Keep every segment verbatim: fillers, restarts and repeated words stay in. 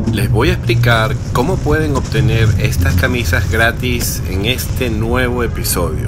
Les voy a explicar cómo pueden obtener estas camisas gratis en este nuevo episodio.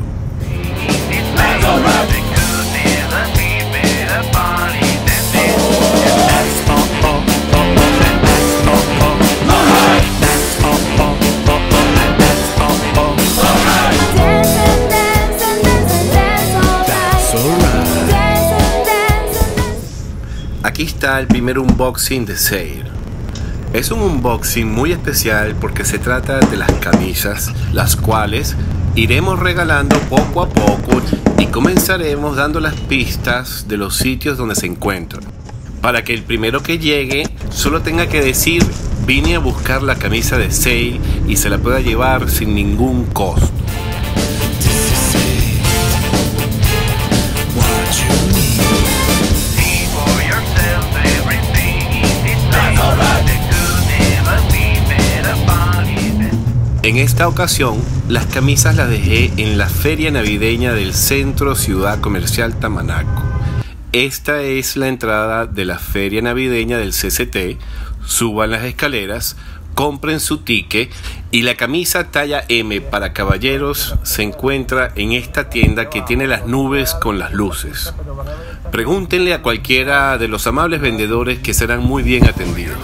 Aquí está el primer unboxing de Sale. Es un unboxing muy especial porque se trata de las camisas, las cuales iremos regalando poco a poco y comenzaremos dando las pistas de los sitios donde se encuentran, para que el primero que llegue solo tenga que decir: vine a buscar la camisa de Sale, y se la pueda llevar sin ningún costo. En esta ocasión, las camisas las dejé en la feria navideña del Centro Ciudad Comercial Tamanaco. Esta es la entrada de la feria navideña del C C T. Suban las escaleras, compren su ticket, y la camisa talla M para caballeros se encuentra en esta tienda que tiene las nubes con las luces. Pregúntenle a cualquiera de los amables vendedores que serán muy bien atendidos.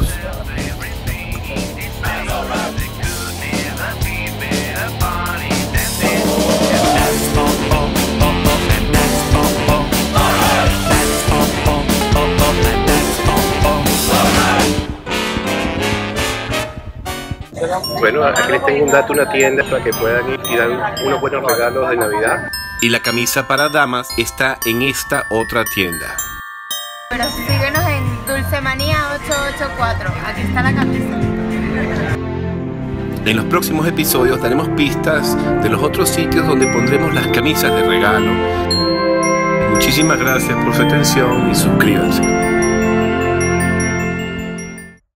Bueno, aquí les tengo un dato, una tienda para que puedan ir y dar unos buenos regalos de Navidad. Y la camisa para damas está en esta otra tienda. Pero síguenos en Dulce Manía ocho ocho cuatro, aquí está la camisa. En los próximos episodios daremos pistas de los otros sitios donde pondremos las camisas de regalo. Muchísimas gracias por su atención y suscríbanse.